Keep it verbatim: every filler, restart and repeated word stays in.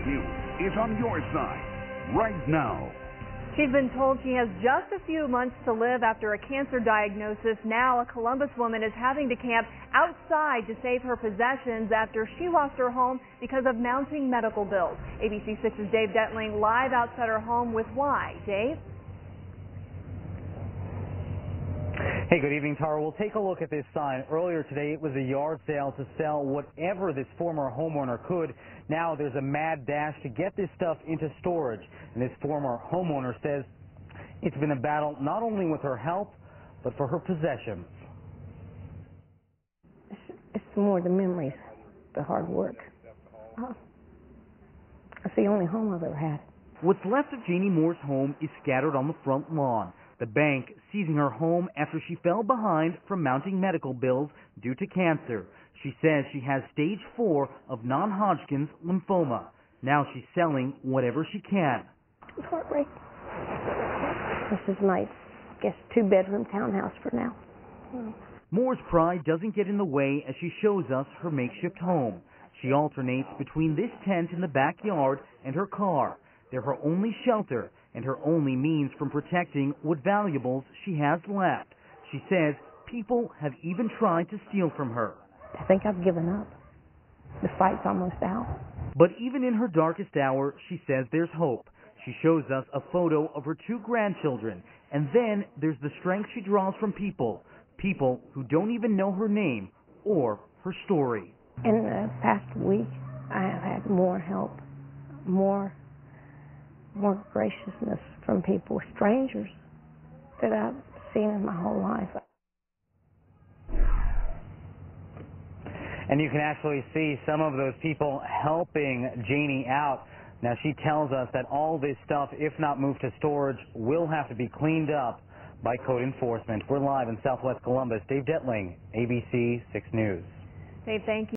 News is on your side right now. She's been told she has just a few months to live after a cancer diagnosis. Now a Columbus woman is having to camp outside to save her possessions after she lost her home because of mounting medical bills. A B C six's Dave Detling live outside her home with why. Dave? Hey, good evening, Tara. We'll take a look at this sign. Earlier today, it was a yard sale to sell whatever this former homeowner could. Now there's a mad dash to get this stuff into storage. And this former homeowner says it's been a battle not only with her health, but for her possessions. It's, it's more the memories, the hard work. Oh, it's the only home I've ever had. What's left of Janie Moore's home is scattered on the front lawn. The bank seizing her home after she fell behind from mounting medical bills due to cancer. She says she has stage four of non-Hodgkin's lymphoma. Now she's selling whatever she can. It's heartbreaking. This is my, I guess, two-bedroom townhouse for now. Oh. Moore's pride doesn't get in the way as she shows us her makeshift home. She alternates between this tent in the backyard and her car. They're her only shelter and her only means from protecting what valuables she has left. She says people have even tried to steal from her. I think I've given up. The fight's almost out. But even in her darkest hour, she says there's hope. She shows us a photo of her two grandchildren, and then there's the strength she draws from people, people who don't even know her name or her story. In the past week, I have had more help, more more graciousness from people, strangers that I've seen in my whole life. And you can actually see some of those people helping Janie out. Now, she tells us that all this stuff, if not moved to storage, will have to be cleaned up by code enforcement. We're live in Southwest Columbus. Dave Detling, A B C six News. Dave, thank you.